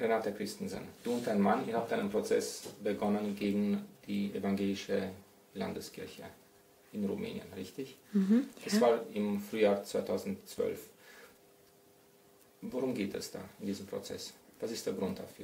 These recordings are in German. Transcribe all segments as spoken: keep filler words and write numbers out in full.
Renate Christensen, du und dein Mann, ihr habt einen Prozess begonnen gegen die evangelische Landeskirche in Rumänien, richtig? Mhm, ja. Das war im Frühjahr zweitausendzwölf. Worum geht es da in diesem Prozess? Was ist der Grund dafür?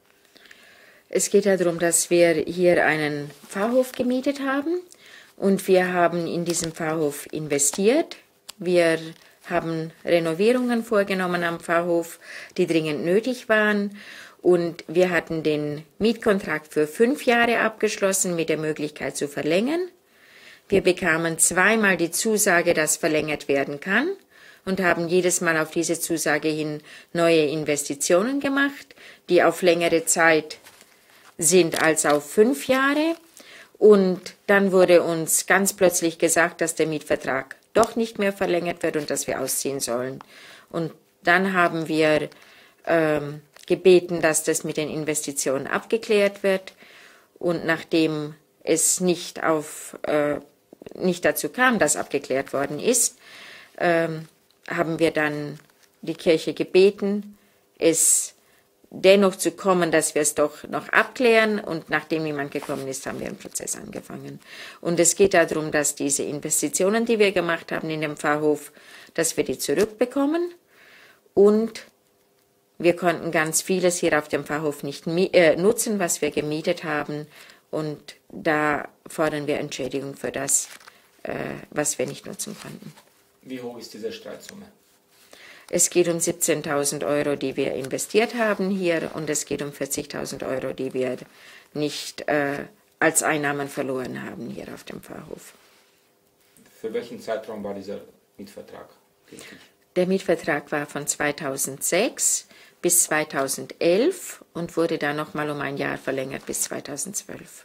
Es geht darum, dass wir hier einen Pfarrhof gemietet haben und wir haben in diesen Pfarrhof investiert. Wir haben Renovierungen vorgenommen am Pfarrhof, die dringend nötig waren. Und wir hatten den Mietkontrakt für fünf Jahre abgeschlossen mit der Möglichkeit zu verlängern. Wir bekamen zweimal die Zusage, dass verlängert werden kann und haben jedes Mal auf diese Zusage hin neue Investitionen gemacht, die auf längere Zeit sind als auf fünf Jahre. Und dann wurde uns ganz plötzlich gesagt, dass der Mietvertrag doch nicht mehr verlängert wird und dass wir ausziehen sollen. Und dann haben wir ähm, gebeten, dass das mit den Investitionen abgeklärt wird. Und nachdem es nicht, auf, äh, nicht dazu kam, dass abgeklärt worden ist, ähm, haben wir dann die Kirche gebeten, es dennoch zu kommen, dass wir es doch noch abklären. Und nachdem niemand gekommen ist, haben wir einen Prozess angefangen. Und es geht darum, dass diese Investitionen, die wir gemacht haben in dem Pfarrhof, dass wir die zurückbekommen. Und wir konnten ganz vieles hier auf dem Pfarrhof nicht äh, nutzen, was wir gemietet haben. Und da fordern wir Entschädigung für das, äh, was wir nicht nutzen konnten. Wie hoch ist diese Streitsumme? Es geht um siebzehntausend Euro, die wir investiert haben hier, und es geht um vierzigtausend Euro, die wir nicht äh, als Einnahmen verloren haben hier auf dem Pfarrhof. Für welchen Zeitraum war dieser Mietvertrag gültig? Der Mietvertrag war von zweitausendsechs bis zweitausendelf und wurde dann nochmal um ein Jahr verlängert bis zweitausendzwölf.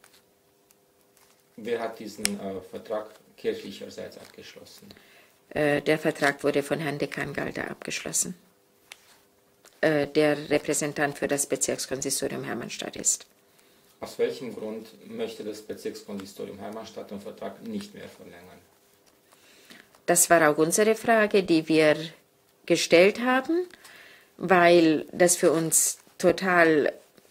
Wer hat diesen äh, Vertrag kirchlicherseits abgeschlossen? Der Vertrag wurde von Herrn Dekan Galder abgeschlossen, der Repräsentant für das Bezirkskonsistorium Hermannstadt ist. Aus welchem Grund möchte das Bezirkskonsistorium Hermannstadt den Vertrag nicht mehr verlängern? Das war auch unsere Frage, die wir gestellt haben, weil das für uns total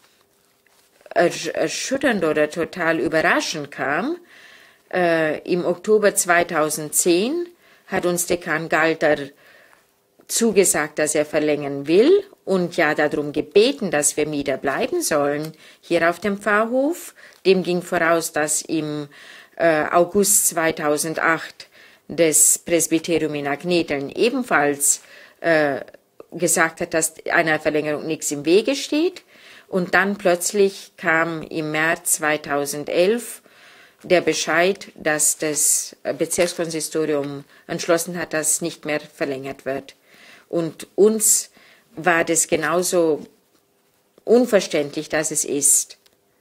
erschütternd oder total überraschend kam. Äh, Im Oktober zweitausendzehn hat uns Dekan Galder zugesagt, dass er verlängern will und ja darum gebeten, dass wir Mieter bleiben sollen hier auf dem Pfarrhof. Dem ging voraus, dass im äh, August zweitausendacht das Presbyterium in Agneteln ebenfalls äh, gesagt hat, dass einer Verlängerung nichts im Wege steht. Und dann plötzlich kam im März zweitausendelf der Bescheid, dass das Bezirkskonsistorium entschlossen hat, dass nicht mehr verlängert wird. Und uns war das genauso unverständlich, dass es ist.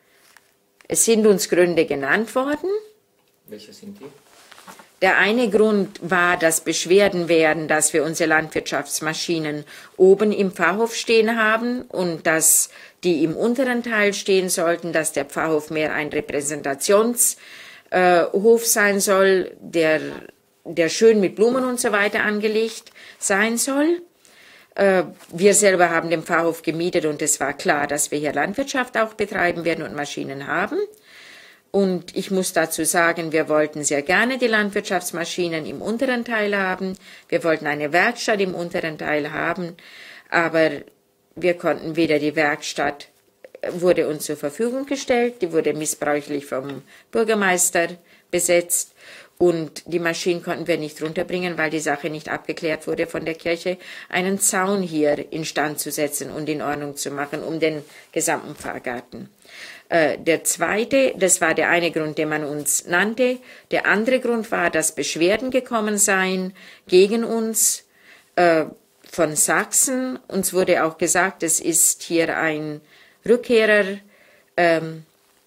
Es sind uns Gründe genannt worden. Welche sind die? Der eine Grund war, dass Beschwerden wären, dass wir unsere Landwirtschaftsmaschinen oben im Pfarrhof stehen haben und dass die im unteren Teil stehen sollten, dass der Pfarrhof mehr ein Repräsentationshof äh, sein soll, der, der schön mit Blumen und so weiter angelegt sein soll. Äh, wir selber haben den Pfarrhof gemietet und es war klar, dass wir hier Landwirtschaft auch betreiben werden und Maschinen haben. Und ich muss dazu sagen, wir wollten sehr gerne die Landwirtschaftsmaschinen im unteren Teil haben. Wir wollten eine Werkstatt im unteren Teil haben, aber wir konnten weder die Werkstatt, wurde uns zur Verfügung gestellt, die wurde missbräuchlich vom Bürgermeister besetzt und die Maschinen konnten wir nicht runterbringen, weil die Sache nicht abgeklärt wurde von der Kirche, einen Zaun hier instand zu setzen und in Ordnung zu machen um den gesamten Pfarrgarten. Der zweite, das war der eine Grund, den man uns nannte. Der andere Grund war, dass Beschwerden gekommen seien gegen uns äh, von Sachsen. Uns wurde auch gesagt, es ist hier ein Rückkehrer ähm,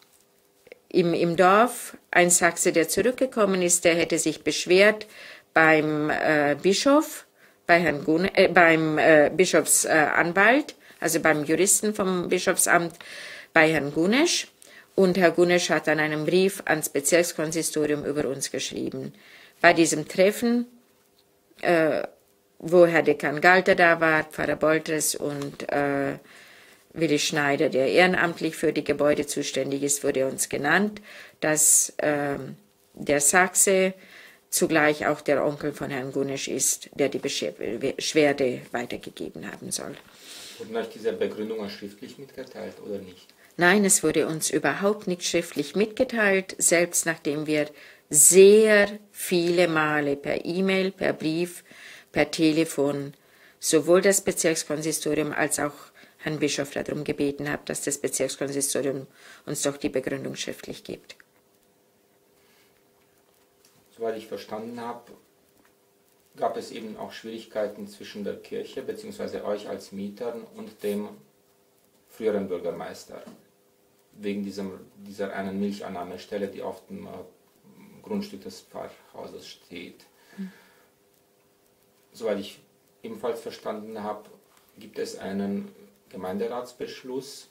im, im Dorf, ein Sachse, der zurückgekommen ist, der hätte sich beschwert beim äh, Bischof, bei Herrn Gune, äh, beim äh, Bischofsanwalt, äh, also beim Juristen vom Bischofsamt, bei Herrn Gunesch, und Herr Gunesch hat dann einen Brief ans Bezirkskonsistorium über uns geschrieben. Bei diesem Treffen, äh, wo Herr Dekan Galter da war, Pfarrer Boltres und äh, Willi Schneider, der ehrenamtlich für die Gebäude zuständig ist, wurde uns genannt, dass äh, der Sachse zugleich auch der Onkel von Herrn Gunesch ist, der die Beschwerde weitergegeben haben soll. Wurden euch diese Begründungen schriftlich mitgeteilt oder nicht? Nein, es wurde uns überhaupt nicht schriftlich mitgeteilt, selbst nachdem wir sehr viele Male per E-Mail, per Brief, per Telefon sowohl das Bezirkskonsistorium als auch Herrn Bischof darum gebeten haben, dass das Bezirkskonsistorium uns doch die Begründung schriftlich gibt. Soweit ich verstanden habe, gab es eben auch Schwierigkeiten zwischen der Kirche bzw. euch als Mietern und dem früheren Bürgermeister wegen diesem, dieser einen Milchannahmestelle, die auf dem äh, Grundstück des Pfarrhauses steht. Mhm. Soweit ich ebenfalls verstanden habe, gibt es einen Gemeinderatsbeschluss,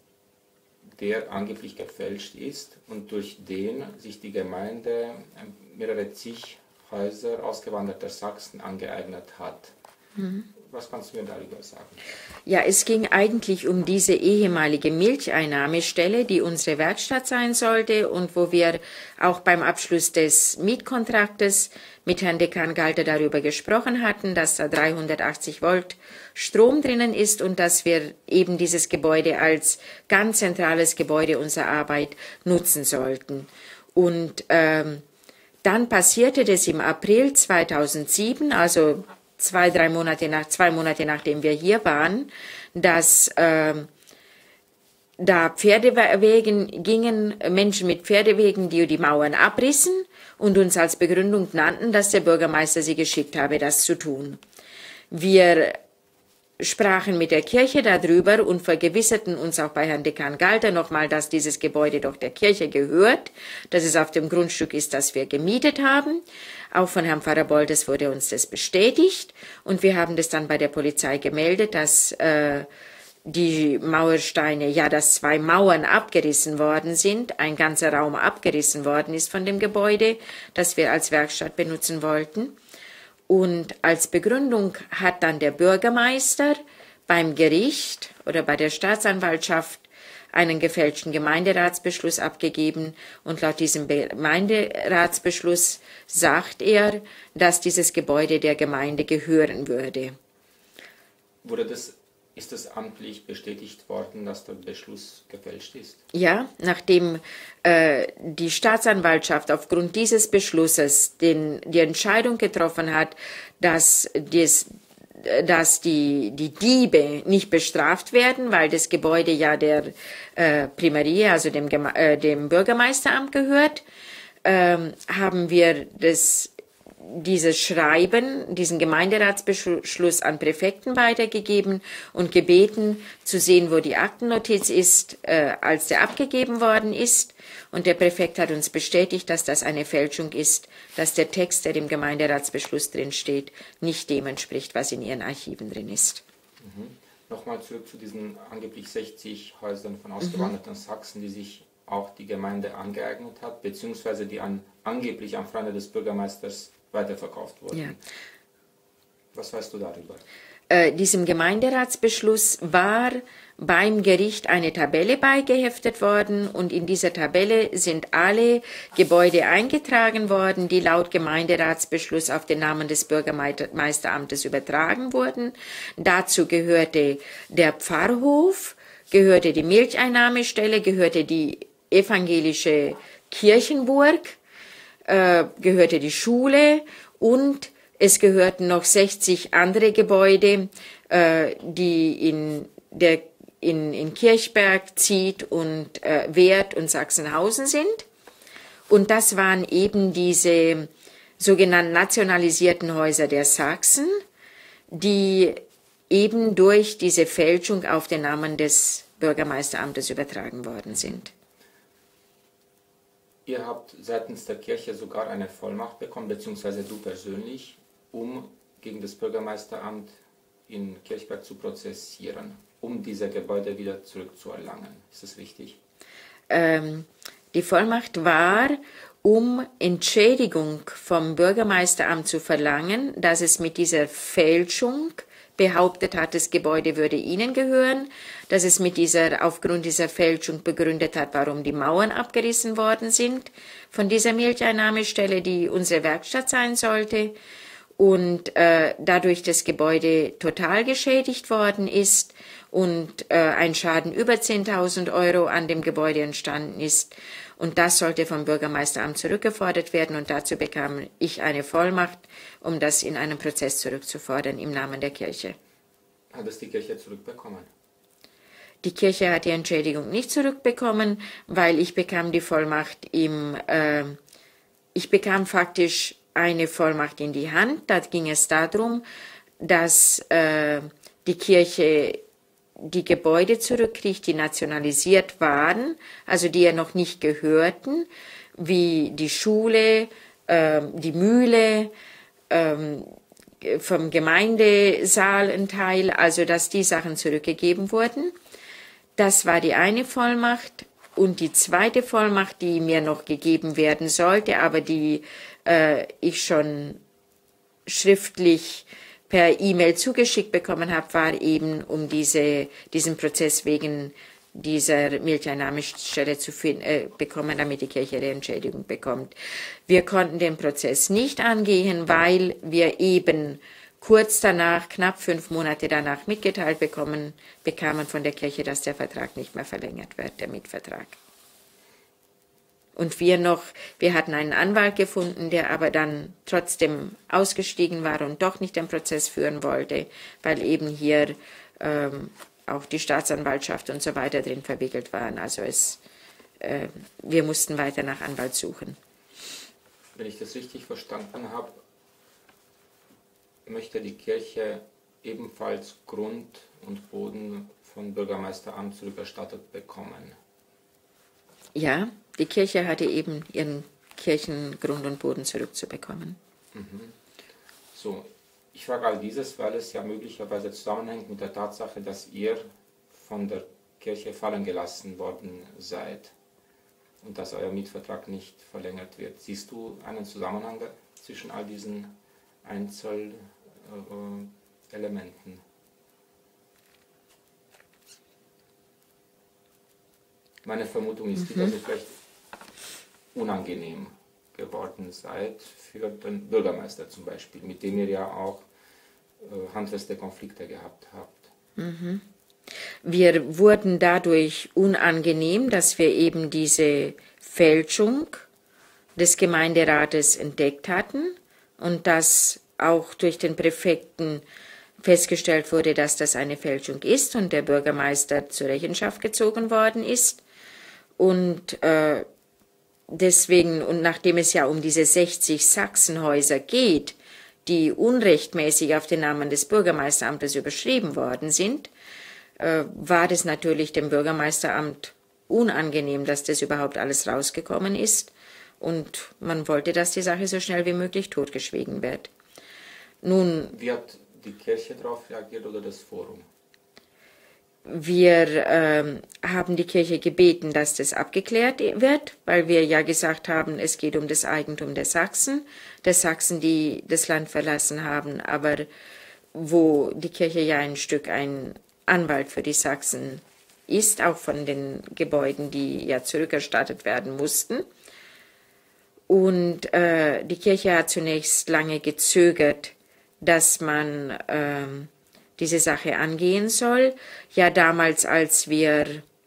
der angeblich gefälscht ist und durch den sich die Gemeinde mehrere zig Häuser ausgewanderter Sachsen angeeignet hat. Mhm. Was kannst du mir darüber sagen? Ja, es ging eigentlich um diese ehemalige Milcheinnahmestelle, die unsere Werkstatt sein sollte und wo wir auch beim Abschluss des Mietkontraktes mit Herrn Dekan Galter darüber gesprochen hatten, dass da dreihundertachtzig Volt Strom drinnen ist und dass wir eben dieses Gebäude als ganz zentrales Gebäude unserer Arbeit nutzen sollten. Und ähm, dann passierte das im April zweitausendsieben, also zwei, drei Monate nach, zwei Monate nachdem wir hier waren, dass äh, da Pferdewegen gingen, Menschen mit Pferdewegen, die die Mauern abrissen und uns als Begründung nannten, dass der Bürgermeister sie geschickt habe, das zu tun. Wir sprachen mit der Kirche darüber und vergewisserten uns auch bei Herrn Dekan Galter nochmal, dass dieses Gebäude doch der Kirche gehört, dass es auf dem Grundstück ist, das wir gemietet haben. Auch von Herrn Pfarrer Boltes wurde uns das bestätigt und wir haben das dann bei der Polizei gemeldet, dass äh, die Mauersteine, ja, dass zwei Mauern abgerissen worden sind, ein ganzer Raum abgerissen worden ist von dem Gebäude, das wir als Werkstatt benutzen wollten. Und als Begründung hat dann der Bürgermeister beim Gericht oder bei der Staatsanwaltschaft einen gefälschten Gemeinderatsbeschluss abgegeben. Und laut diesem Gemeinderatsbeschluss sagt er, dass dieses Gebäude der Gemeinde gehören würde. Wurde das, ist das amtlich bestätigt worden, dass der Beschluss gefälscht ist? Ja, nachdem äh, die Staatsanwaltschaft aufgrund dieses Beschlusses den, die Entscheidung getroffen hat, dass, dies, dass die, die Diebe nicht bestraft werden, weil das Gebäude ja der äh, Primarie, also dem, äh, dem Bürgermeisteramt gehört, äh, haben wir das dieses Schreiben, diesen Gemeinderatsbeschluss an Präfekten weitergegeben und gebeten zu sehen, wo die Aktennotiz ist, äh, als der abgegeben worden ist. Und der Präfekt hat uns bestätigt, dass das eine Fälschung ist, dass der Text, der im Gemeinderatsbeschluss drin steht, nicht dem entspricht, was in ihren Archiven drin ist. Mhm. Nochmal zurück zu diesen angeblich sechzig Häusern von ausgewanderten mhm. Sachsen, die sich auch die Gemeinde angeeignet hat, beziehungsweise die an, angeblich an Freunde des Bürgermeisters weiterverkauft wurden. Ja. Was weißt du darüber? Äh, diesem Gemeinderatsbeschluss war beim Gericht eine Tabelle beigeheftet worden und in dieser Tabelle sind alle Gebäude eingetragen worden, die laut Gemeinderatsbeschluss auf den Namen des Bürgermeisteramtes übertragen wurden. Dazu gehörte der Pfarrhof, gehörte die Milcheinnahmestelle, gehörte die evangelische Kirchenburg, Äh, gehörte die Schule und es gehörten noch sechzig andere Gebäude, äh, die in, der, in, in Kirchberg, Ziet und äh, Werth und Sachsenhausen sind. Und das waren eben diese sogenannten nationalisierten Häuser der Sachsen, die eben durch diese Fälschung auf den Namen des Bürgermeisteramtes übertragen worden sind. Ihr habt seitens der Kirche sogar eine Vollmacht bekommen, beziehungsweise du persönlich, um gegen das Bürgermeisteramt in Kirchberg zu prozessieren, um diese Gebäude wieder zurückzuerlangen. Ist das richtig? Ähm, die Vollmacht war, um Entschädigung vom Bürgermeisteramt zu verlangen, dass es mit dieser Fälschung behauptet hat, das Gebäude würde ihnen gehören, dass es mit dieser, aufgrund dieser Fälschung begründet hat, warum die Mauern abgerissen worden sind von dieser Milcheinnahmestelle, die unsere Werkstatt sein sollte, und äh, dadurch das Gebäude total geschädigt worden ist und äh, ein Schaden über zehntausend Euro an dem Gebäude entstanden ist. Und das sollte vom Bürgermeisteramt zurückgefordert werden, und dazu bekam ich eine Vollmacht, um das in einem Prozess zurückzufordern im Namen der Kirche. Hat es die Kirche zurückbekommen? Die Kirche hat die Entschädigung nicht zurückbekommen, weil ich bekam die Vollmacht im, äh, ich bekam faktisch eine Vollmacht in die Hand. Da ging es darum, dass äh, die Kirche die Gebäude zurückkriegt, die nationalisiert waren, also die ja noch nicht gehörten, wie die Schule, äh, die Mühle, äh, vom Gemeindesaal ein Teil, also dass die Sachen zurückgegeben wurden. Das war die eine Vollmacht. Und die zweite Vollmacht, die mir noch gegeben werden sollte, aber die äh, ich schon schriftlich per E-Mail zugeschickt bekommen habe, war eben, um diese, diesen Prozess wegen dieser Milcheinnahmestelle zu äh, bekommen, damit die Kirche die Entschädigung bekommt. Wir konnten den Prozess nicht angehen, weil wir eben kurz danach, knapp fünf Monate danach, mitgeteilt bekommen, bekamen von der Kirche, dass der Vertrag nicht mehr verlängert wird, der Mietvertrag. Und wir noch, wir hatten einen Anwalt gefunden, der aber dann trotzdem ausgestiegen war und doch nicht den Prozess führen wollte, weil eben hier ähm, auch die Staatsanwaltschaft und so weiter drin verwickelt waren. Also es, äh, wir mussten weiter nach Anwalt suchen. Wenn ich das richtig verstanden habe, möchte die Kirche ebenfalls Grund und Boden vom Bürgermeisteramt zurückerstattet bekommen. Ja, die Kirche hatte eben ihren Kirchengrund und Boden zurückzubekommen. Mhm. So, ich frage all dieses, weil es ja möglicherweise zusammenhängt mit der Tatsache, dass ihr von der Kirche fallen gelassen worden seid und dass euer Mietvertrag nicht verlängert wird. Siehst du einen Zusammenhang zwischen all diesen Einzelelementen? Meine Vermutung ist, mhm. dass ihr vielleicht unangenehm geworden seid für den Bürgermeister zum Beispiel, mit dem ihr ja auch äh, handfeste Konflikte gehabt habt. Mhm. Wir wurden dadurch unangenehm, dass wir eben diese Fälschung des Gemeinderates entdeckt hatten und dass auch durch den Präfekten festgestellt wurde, dass das eine Fälschung ist und der Bürgermeister zur Rechenschaft gezogen worden ist. Und äh, deswegen, und nachdem es ja um diese sechzig Sachsenhäuser geht, die unrechtmäßig auf den Namen des Bürgermeisteramtes überschrieben worden sind, äh, war das natürlich dem Bürgermeisteramt unangenehm, dass das überhaupt alles rausgekommen ist. Und man wollte, dass die Sache so schnell wie möglich totgeschwiegen wird. Nun, wie hat die Kirche darauf reagiert oder das Forum? Wir ähm, haben die Kirche gebeten, dass das abgeklärt wird, weil wir ja gesagt haben, es geht um das Eigentum der Sachsen, der Sachsen, die das Land verlassen haben, aber wo die Kirche ja ein Stück ein Anwalt für die Sachsen ist, auch von den Gebäuden, die ja zurückerstattet werden mussten. Und äh, die Kirche hat zunächst lange gezögert, dass man ähm, diese Sache angehen soll. Ja, damals, als wir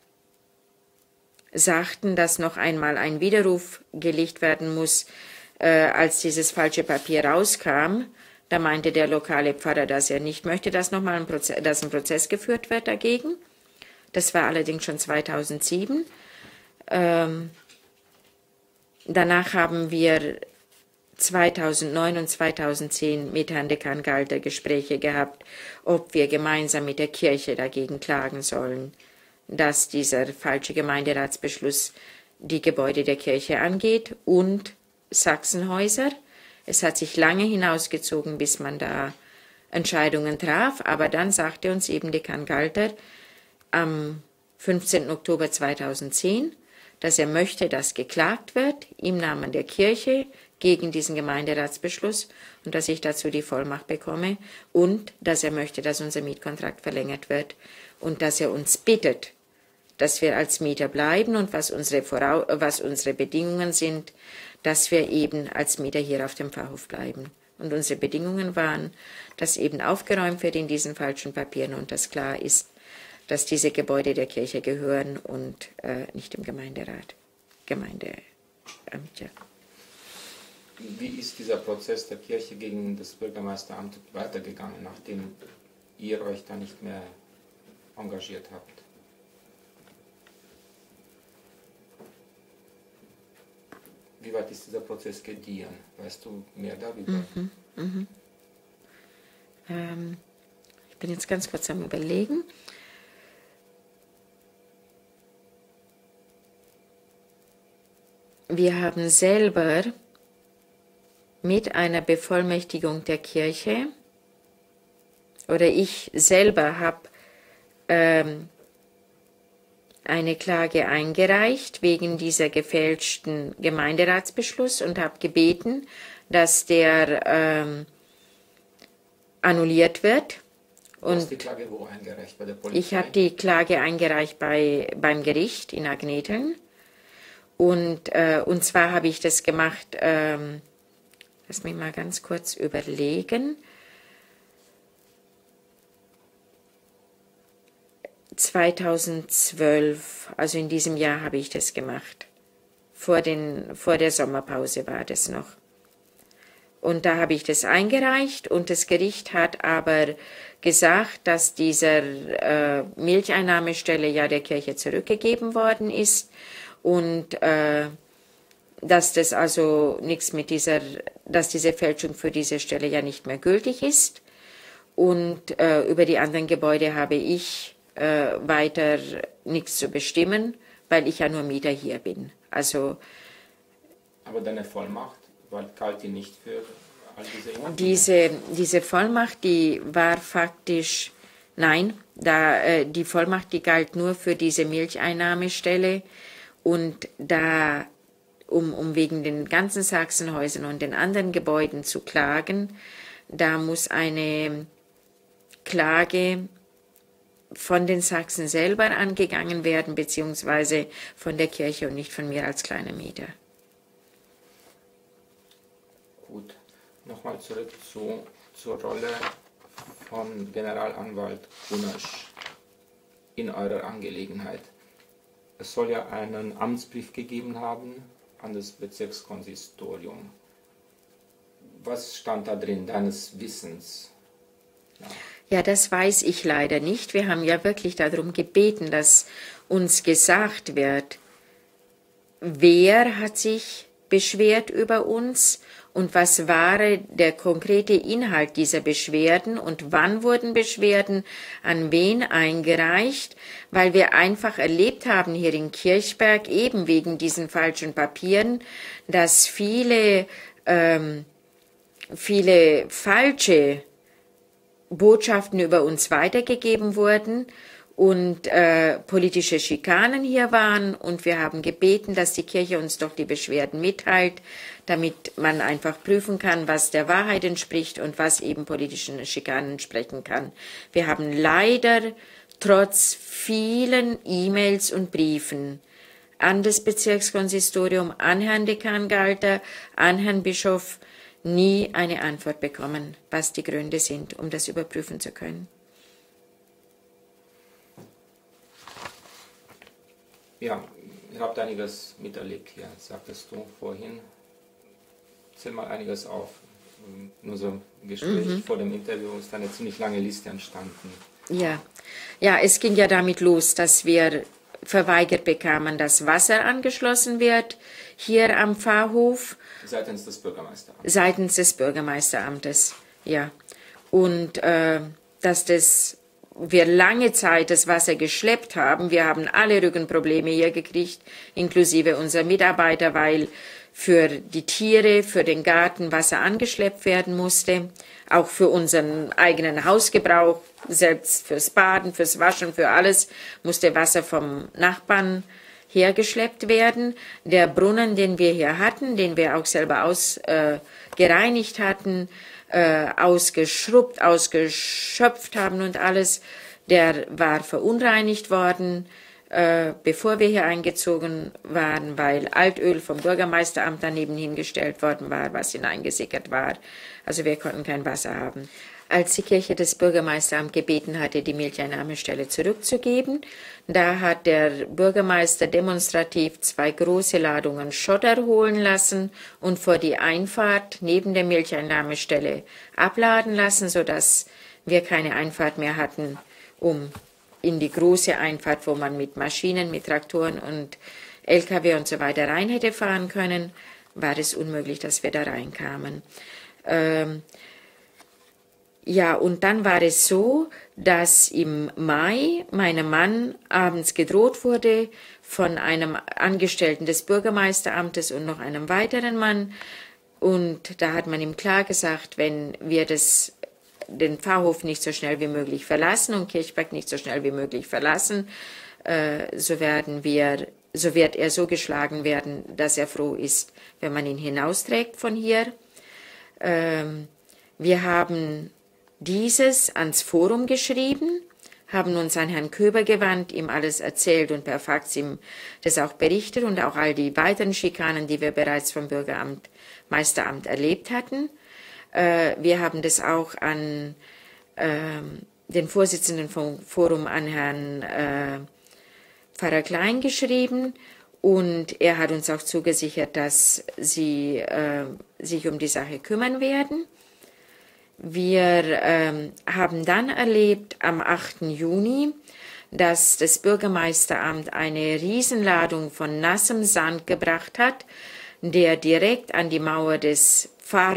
sagten, dass noch einmal ein Widerruf gelegt werden muss, äh, als dieses falsche Papier rauskam, da meinte der lokale Pfarrer, dass er nicht möchte, dass nochmal ein Prozess, dass ein Prozess geführt wird dagegen. Das war allerdings schon zweitausendsieben. Ähm, danach haben wir zweitausendneun und zweitausendzehn mit Herrn Dekan Galter Gespräche gehabt, ob wir gemeinsam mit der Kirche dagegen klagen sollen, dass dieser falsche Gemeinderatsbeschluss die Gebäude der Kirche angeht und Sachsenhäuser. Es hat sich lange hinausgezogen, bis man da Entscheidungen traf, aber dann sagte uns eben Dekan Galter am fünfzehnten Oktober zweitausendzehn, dass er möchte, dass geklagt wird im Namen der Kirche gegen diesen Gemeinderatsbeschluss und dass ich dazu die Vollmacht bekomme und dass er möchte, dass unser Mietkontrakt verlängert wird und dass er uns bittet, dass wir als Mieter bleiben und was unsere, Vorau was unsere Bedingungen sind, dass wir eben als Mieter hier auf dem Pfarrhof bleiben. Und unsere Bedingungen waren, dass eben aufgeräumt wird in diesen falschen Papieren und dass klar ist, dass diese Gebäude der Kirche gehören und äh, nicht dem Gemeinderat, Gemeindeamt. Ja. Wie ist dieser Prozess der Kirche gegen das Bürgermeisteramt weitergegangen, nachdem ihr euch da nicht mehr engagiert habt? Wie weit ist dieser Prozess gediehen? Weißt du mehr darüber? Mhm, mhm. Ähm, ich bin jetzt ganz kurz am Überlegen. Wir haben selber mit einer Bevollmächtigung der Kirche, oder ich selber habe ähm, eine Klage eingereicht wegen dieser gefälschten Gemeinderatsbeschluss und habe gebeten, dass der ähm, annulliert wird. Du hast die Klage wo eingereicht? Bei der Polizei? Ich habe die Klage eingereicht bei, beim Gericht in Agnetheln. Und, äh, und zwar habe ich das gemacht, ähm, lass mich mal ganz kurz überlegen, zweitausendzwölf, also in diesem Jahr habe ich das gemacht. Vor, den, vor der Sommerpause war das noch. Und da habe ich das eingereicht und das Gericht hat aber gesagt, dass dieser äh, Milcheinnahmestelle ja der Kirche zurückgegeben worden ist und äh, dass das also nichts mit dieser, dass diese Fälschung für diese Stelle ja nicht mehr gültig ist. Und äh, über die anderen Gebäude habe ich äh, weiter nichts zu bestimmen, weil ich ja nur Mieter hier bin. Also, aber deine Vollmacht, galt die nicht für all diese Immobilien? Diese, diese Vollmacht, die war faktisch, nein, da, äh, die Vollmacht, die galt nur für diese Milcheinnahmestelle und da, um, um wegen den ganzen Sachsenhäusern und den anderen Gebäuden zu klagen, da muss eine Klage von den Sachsen selber angegangen werden, beziehungsweise von der Kirche und nicht von mir als kleiner Mieter. Gut, nochmal zurück zu, zur Rolle von Generalanwalt Kunesch in eurer Angelegenheit. Es soll ja einen Amtsbrief gegeben haben an das Bezirkskonsistorium. Was stand da drin, deines Wissens? Ja. Ja, das weiß ich leider nicht. Wir haben ja wirklich darum gebeten, dass uns gesagt wird, wer hat sich beschwert über uns und was war der konkrete Inhalt dieser Beschwerden und wann wurden Beschwerden an wen eingereicht, weil wir einfach erlebt haben hier in Kirchberg, eben wegen diesen falschen Papieren, dass viele, ähm, viele falsche Botschaften über uns weitergegeben wurden und äh, politische Schikanen hier waren und wir haben gebeten, dass die Kirche uns doch die Beschwerden mitteilt, damit man einfach prüfen kann, was der Wahrheit entspricht und was eben politischen Schikanen entsprechen kann. Wir haben leider trotz vielen E-Mails und Briefen an das Bezirkskonsistorium, an Herrn Dekan Galter, an Herrn Bischof nie eine Antwort bekommen, was die Gründe sind, um das überprüfen zu können. Ja, ihr habt einiges miterlebt hier, sagtest du vorhin. Zähl mal einiges auf. Nur so ein Gespräch mhm. vor dem Interview ist eine ziemlich lange Liste entstanden. Ja. ja, es ging ja damit los, dass wir verweigert bekamen, dass Wasser angeschlossen wird hier am Pfarrhof. Seitens des Bürgermeisteramtes. Seitens des Bürgermeisteramtes, ja. Und äh, dass das, wir lange Zeit das Wasser geschleppt haben. Wir haben alle Rückenprobleme hier gekriegt, inklusive unserer Mitarbeiter, weil für die Tiere, für den Garten Wasser angeschleppt werden musste. Auch für unseren eigenen Hausgebrauch, selbst fürs Baden, fürs Waschen, für alles musste Wasser vom Nachbarn hergeschleppt werden. Der Brunnen, den wir hier hatten, den wir auch selber aus, äh, gereinigt hatten, äh, ausgeschrubbt, ausgeschöpft haben und alles, der war verunreinigt worden, äh, bevor wir hier eingezogen waren, weil Altöl vom Bürgermeisteramt daneben hingestellt worden war, was hineingesickert war. Also wir konnten kein Wasser haben. Als die Kirche das Bürgermeisteramt gebeten hatte, die Milcheinnahmestelle zurückzugeben, da hat der Bürgermeister demonstrativ zwei große Ladungen Schotter holen lassen und vor die Einfahrt neben der Milcheinnahmestelle abladen lassen, sodass wir keine Einfahrt mehr hatten, um in die große Einfahrt, wo man mit Maschinen, mit Traktoren und L K W und so weiter rein hätte fahren können, war es unmöglich, dass wir da reinkamen. Ähm, Ja, und dann war es so, dass im Mai meinem Mann abends gedroht wurde von einem Angestellten des Bürgermeisteramtes und noch einem weiteren Mann. Und da hat man ihm klar gesagt, wenn wir das, den Pfarrhof nicht so schnell wie möglich verlassen und Kirchberg nicht so schnell wie möglich verlassen, äh, so werden wir, so wird er so geschlagen werden, dass er froh ist, wenn man ihn hinausträgt von hier. Ähm, wir haben dieses ans Forum geschrieben, haben uns an Herrn Köber gewandt, ihm alles erzählt und per Fax ihm das auch berichtet und auch all die weiteren Schikanen, die wir bereits vom Bürgeramt, Meisteramt erlebt hatten. Äh, wir haben das auch an äh, den Vorsitzenden vom Forum, an Herrn äh, Pfarrer Klein geschrieben und er hat uns auch zugesichert, dass sie äh, sich um die Sache kümmern werden. Wir ähm, haben dann erlebt am achten Juni, dass das Bürgermeisteramt eine Riesenladung von nassem Sand gebracht hat, der direkt an die Mauer des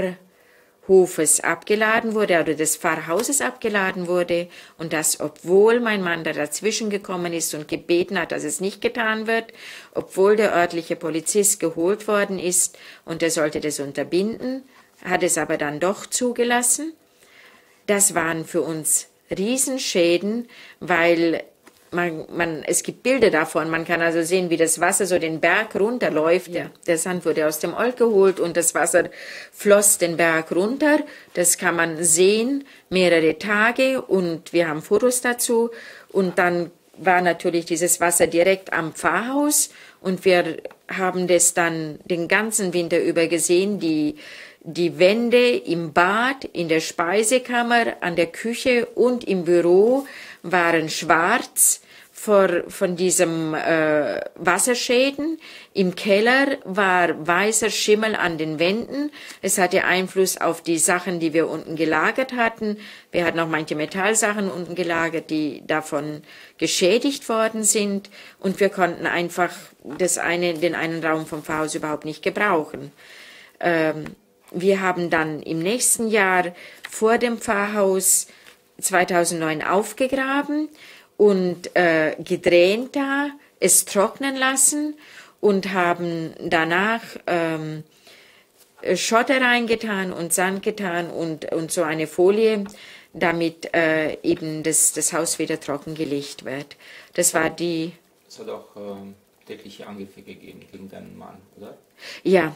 Pfarrhofes abgeladen wurde, oder des Pfarrhauses abgeladen wurde, und das, obwohl mein Mann da dazwischen gekommen ist und gebeten hat, dass es nicht getan wird, obwohl der örtliche Polizist geholt worden ist und er sollte das unterbinden, hat es aber dann doch zugelassen. Das waren für uns Riesenschäden, weil man, man, es gibt Bilder davon, man kann also sehen, wie das Wasser so den Berg runterläuft. Ja. Der Sand wurde aus dem Olk geholt und das Wasser floss den Berg runter. Das kann man sehen, mehrere Tage, und wir haben Fotos dazu. Und dann war natürlich dieses Wasser direkt am Pfarrhaus und wir haben das dann den ganzen Winter über gesehen, die Die Wände im Bad, in der Speisekammer, an der Küche und im Büro waren schwarz vor, von diesem äh, Wasserschäden. Im Keller war weißer Schimmel an den Wänden. Es hatte Einfluss auf die Sachen, die wir unten gelagert hatten. Wir hatten auch manche Metallsachen unten gelagert, die davon geschädigt worden sind. Und wir konnten einfach das eine, den einen Raum vom Pfarrhaus überhaupt nicht gebrauchen. Ähm, Wir haben dann im nächsten Jahr vor dem Pfarrhaus zweitausendneun aufgegraben und äh, gedreht da, es trocknen lassen und haben danach ähm, Schotter reingetan und Sand getan und, und so eine Folie, damit äh, eben das, das Haus wieder trockengelegt wird. Das war die... Es hat auch äh, tägliche Angriffe gegeben gegen deinen Mann, oder? Ja.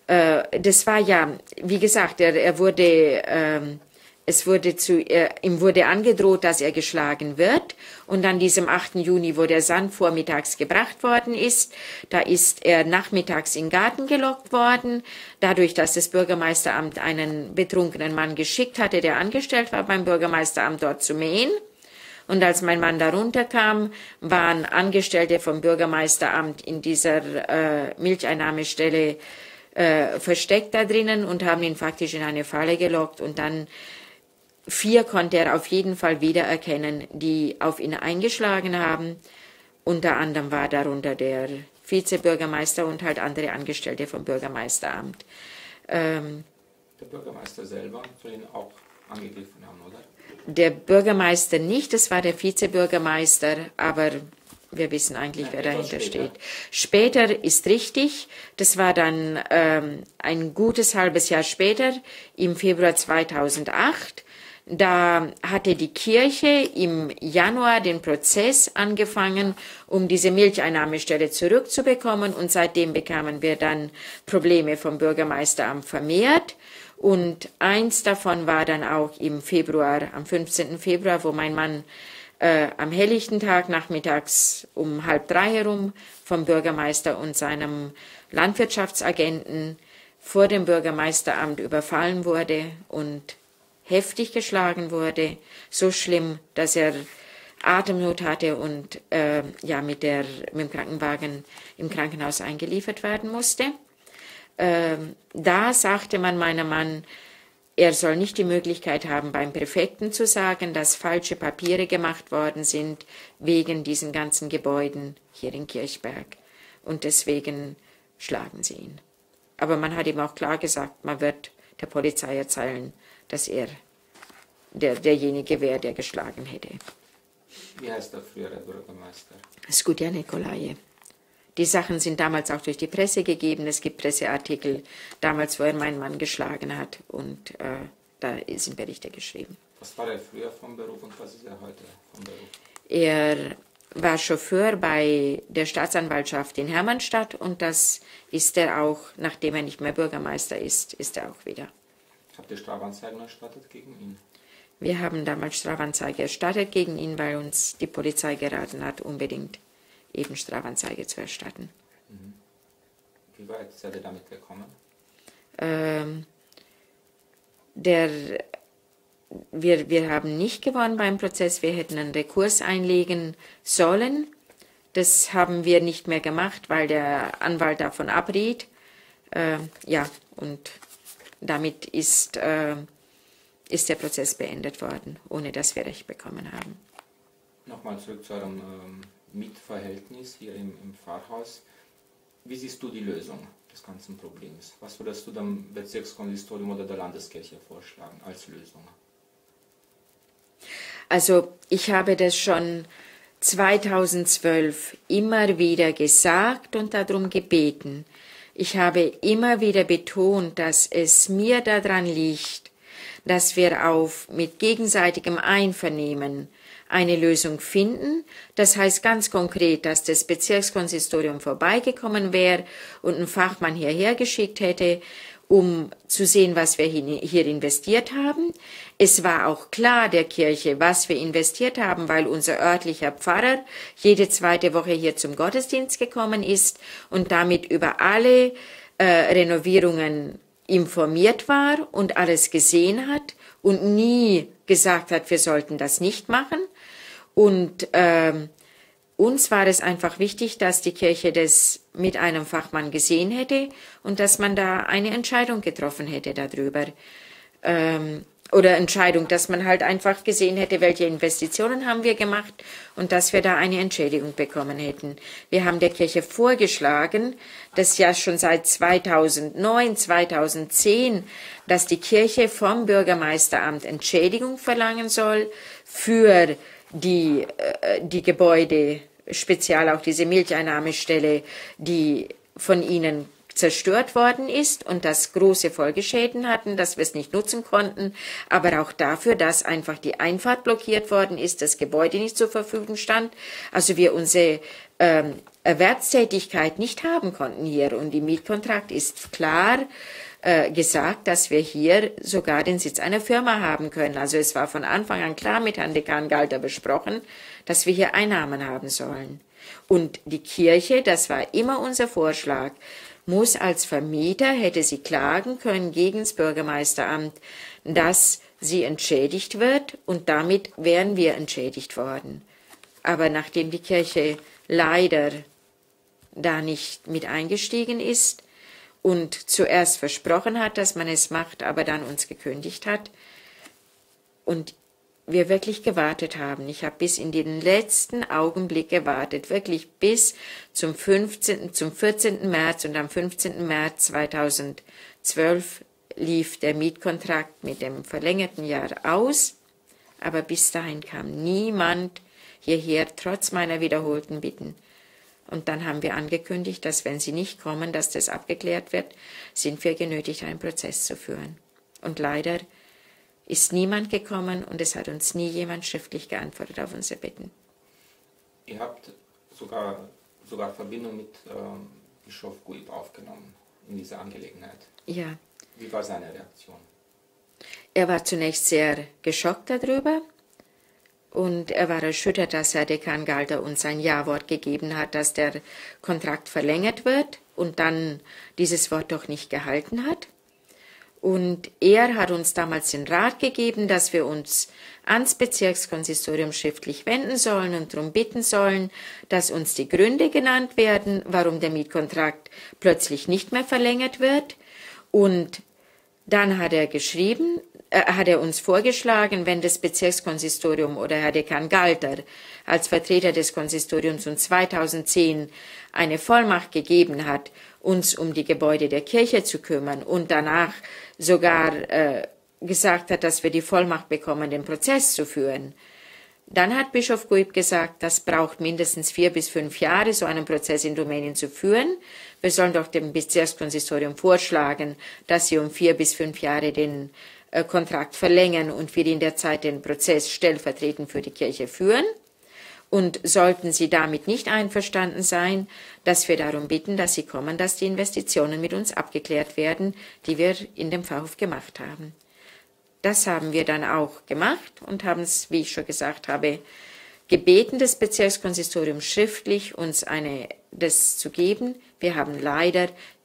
Das war ja, wie gesagt, er, er wurde, ähm, es wurde zu, er, ihm wurde angedroht, dass er geschlagen wird. Und an diesem achten Juni, wo der Sand vormittags gebracht worden ist, da ist er nachmittags in den Garten gelockt worden. Dadurch, dass das Bürgermeisteramt einen betrunkenen Mann geschickt hatte, der angestellt war beim Bürgermeisteramt, dort zu mähen. Und als mein Mann da runterkam, waren Angestellte vom Bürgermeisteramt in dieser äh, Milcheinnahmestelle Äh, versteckt da drinnen und haben ihn faktisch in eine Falle gelockt, und dann vier konnte er auf jeden Fall wiedererkennen, die auf ihn eingeschlagen haben. Unter anderem war darunter der Vizebürgermeister und halt andere Angestellte vom Bürgermeisteramt. Ähm, der Bürgermeister selber soll ihn auch angegriffen haben, oder? Der Bürgermeister nicht, das war der Vizebürgermeister, aber wir wissen eigentlich, ja, wer dahinter später. steht. Später ist richtig, das war dann ähm, ein gutes halbes Jahr später, im Februar zweitausendacht. Da hatte die Kirche im Januar den Prozess angefangen, um diese Milcheinnahmestelle zurückzubekommen. Und seitdem bekamen wir dann Probleme vom Bürgermeisteramt vermehrt. Und eins davon war dann auch im Februar, am fünfzehnten Februar, wo mein Mann äh, am helllichten Tag nachmittags um halb drei herum vom Bürgermeister und seinem Landwirtschaftsagenten vor dem Bürgermeisteramt überfallen wurde und heftig geschlagen wurde, so schlimm, dass er Atemnot hatte und äh, ja, mit, der, mit dem Krankenwagen im Krankenhaus eingeliefert werden musste. Äh, da sagte man meinem Mann, er soll nicht die Möglichkeit haben, beim Präfekten zu sagen, dass falsche Papiere gemacht worden sind wegen diesen ganzen Gebäuden hier in Kirchberg. Und deswegen schlagen sie ihn. Aber man hat ihm auch klar gesagt, man wird der Polizei erzählen, dass er der, derjenige wäre, der geschlagen hätte. Wie heißt der frühere Bürgermeister? Skudja Nikolaje. Die Sachen sind damals auch durch die Presse gegeben. Es gibt Presseartikel, damals, wo er meinen Mann geschlagen hat. Und äh, da sind Berichte geschrieben. Was war er früher vom Beruf und was ist er heute vom Beruf? Er war Chauffeur bei der Staatsanwaltschaft in Hermannstadt und das ist er auch, nachdem er nicht mehr Bürgermeister ist, ist er auch wieder. Habt ihr Strafanzeigen erstattet gegen ihn? Wir haben damals Strafanzeige erstattet gegen ihn, weil uns die Polizei geraten hat, unbedingt eben Strafanzeige zu erstatten. Mhm. Wie weit seid ihr damit gekommen? Ähm, der, wir, wir haben nicht gewonnen beim Prozess, wir hätten einen Rekurs einlegen sollen. Das haben wir nicht mehr gemacht, weil der Anwalt davon abriet. Äh, ja, und damit ist, äh, ist der Prozess beendet worden, ohne dass wir Recht bekommen haben. Nochmal zurück zu eurem ähm, Mietverhältnis hier im, im Pfarrhaus. Wie siehst du die Lösung des ganzen Problems? Was würdest du dem Bezirkskonsistorium oder der Landeskirche vorschlagen als Lösung? Also ich habe das schon zweitausendzwölf immer wieder gesagt und darum gebeten. Ich habe immer wieder betont, dass es mir daran liegt, dass wir auf mit gegenseitigem Einvernehmen eine Lösung finden. Das heißt ganz konkret, dass das Bezirkskonsistorium vorbeigekommen wäre und einen Fachmann hierher geschickt hätte, um zu sehen, was wir hier investiert haben. Es war auch klar der Kirche, was wir investiert haben, weil unser örtlicher Pfarrer jede zweite Woche hier zum Gottesdienst gekommen ist und damit über alle äh, Renovierungen informiert war und alles gesehen hat und nie gesagt hat, wir sollten das nicht machen. Und ähm, uns war es einfach wichtig, dass die Kirche das mit einem Fachmann gesehen hätte und dass man da eine Entscheidung getroffen hätte darüber. Ähm, oder Entscheidung, dass man halt einfach gesehen hätte, welche Investitionen haben wir gemacht und dass wir da eine Entschädigung bekommen hätten. Wir haben der Kirche vorgeschlagen, das ja schon seit zweitausendneun, zweitausendzehn, dass die Kirche vom Bürgermeisteramt Entschädigung verlangen soll für die, äh, die Gebäude, speziell auch diese Milcheinnahmestelle, die von ihnen zerstört worden ist und das große Folgeschäden hatten, dass wir es nicht nutzen konnten, aber auch dafür, dass einfach die Einfahrt blockiert worden ist, das Gebäude nicht zur Verfügung stand, also wir unsere ähm, Erwerbstätigkeit nicht haben konnten hier und im Mietkontrakt ist klar äh, gesagt, dass wir hier sogar den Sitz einer Firma haben können. Also es war von Anfang an klar mit Herrn Dekan Galter besprochen, dass wir hier Einnahmen haben sollen. Und die Kirche, das war immer unser Vorschlag, muss als Vermieter, hätte sie klagen können gegen das Bürgermeisteramt, dass sie entschädigt wird und damit wären wir entschädigt worden. Aber nachdem die Kirche leider da nicht mit eingestiegen ist und zuerst versprochen hat, dass man es macht, aber dann uns gekündigt hat und wir wirklich gewartet haben. Ich habe bis in den letzten Augenblick gewartet, wirklich bis zum fünfzehnten, zum vierzehnten März und am fünfzehnten März zweitausendzwölf lief der Mietkontrakt mit dem verlängerten Jahr aus, aber bis dahin kam niemand hierher, trotz meiner wiederholten Bitten. Und dann haben wir angekündigt, dass wenn sie nicht kommen, dass das abgeklärt wird, sind wir genötigt, einen Prozess zu führen. Und leider ist niemand gekommen und es hat uns nie jemand schriftlich geantwortet auf unsere Bitten. Ihr habt sogar, sogar Verbindung mit ähm, Bischof Guib aufgenommen in dieser Angelegenheit. Ja. Wie war seine Reaktion? Er war zunächst sehr geschockt darüber und er war erschüttert, dass Herr Dekan Galter uns ein Ja-Wort gegeben hat, dass der Kontrakt verlängert wird und dann dieses Wort doch nicht gehalten hat. Und er hat uns damals den Rat gegeben, dass wir uns ans Bezirkskonsistorium schriftlich wenden sollen und darum bitten sollen, dass uns die Gründe genannt werden, warum der Mietkontrakt plötzlich nicht mehr verlängert wird. Und dann hat er geschrieben, äh, hat er uns vorgeschlagen, wenn das Bezirkskonsistorium oder Herr Dekan Galter als Vertreter des Konsistoriums uns zweitausendzehn eine Vollmacht gegeben hat, uns um die Gebäude der Kirche zu kümmern und danach sogar äh, gesagt hat, dass wir die Vollmacht bekommen, den Prozess zu führen. Dann hat Bischof Guib gesagt, das braucht mindestens vier bis fünf Jahre, so einen Prozess in Rumänien zu führen. Wir sollen doch dem Bezirkskonsistorium vorschlagen, dass sie um vier bis fünf Jahre den äh, Kontrakt verlängern und wir in der Zeit den Prozess stellvertretend für die Kirche führen. Und sollten Sie damit nicht einverstanden sein, dass wir darum bitten, dass Sie kommen, dass die Investitionen mit uns abgeklärt werden, die wir in dem Pfarrhof gemacht haben. Das haben wir dann auch gemacht und haben es, wie ich schon gesagt habe, gebeten, das Bezirkskonsistorium schriftlich uns eine, das zu geben. Wir haben leider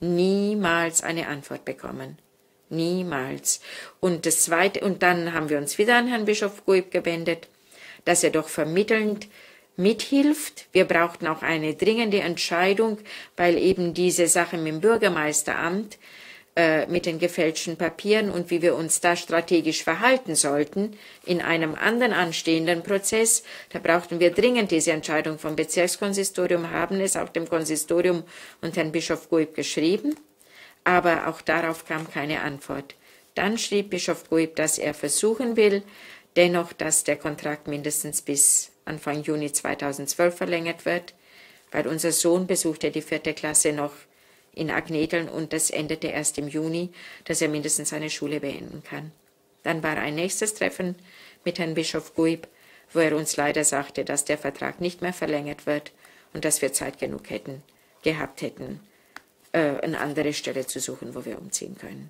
niemals eine Antwort bekommen. Niemals. Und das Zweite, und dann haben wir uns wieder an Herrn Bischof Guib gewendet, dass er doch vermittelnd mithilft. Wir brauchten auch eine dringende Entscheidung, weil eben diese Sache mit dem Bürgermeisteramt, äh, mit den gefälschten Papieren und wie wir uns da strategisch verhalten sollten in einem anderen anstehenden Prozess, da brauchten wir dringend diese Entscheidung vom Bezirkskonsistorium, haben es auch dem Konsistorium und Herrn Bischof Guib geschrieben, aber auch darauf kam keine Antwort. Dann schrieb Bischof Guib, dass er versuchen will, dennoch, dass der Kontrakt mindestens bis Anfang Juni zweitausendzwölf verlängert wird, weil unser Sohn besuchte die vierte Klasse noch in Agnedeln und das endete erst im Juni, dass er mindestens seine Schule beenden kann. Dann war ein nächstes Treffen mit Herrn Bischof Guib, wo er uns leider sagte, dass der Vertrag nicht mehr verlängert wird und dass wir Zeit genug hätten, gehabt hätten, äh, eine andere Stelle zu suchen, wo wir umziehen können.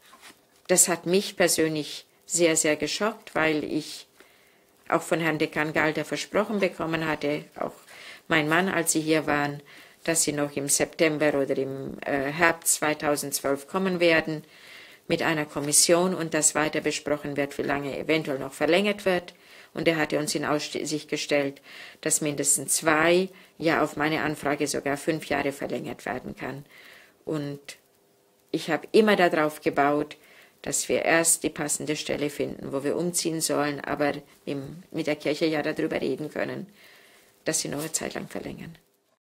Das hat mich persönlich sehr, sehr geschockt, weil ich auch von Herrn Dekan Galter versprochen bekommen hatte, auch mein Mann, als sie hier waren, dass sie noch im September oder im äh, Herbst zweitausendzwölf kommen werden mit einer Kommission und dass weiter besprochen wird, wie lange eventuell noch verlängert wird. Und er hatte uns in Aussicht gestellt, dass mindestens zwei, ja auf meine Anfrage sogar fünf Jahre verlängert werden kann. Und ich habe immer darauf gebaut, dass wir erst die passende Stelle finden, wo wir umziehen sollen, aber mit der Kirche ja darüber reden können, dass sie noch eine Zeit lang verlängern.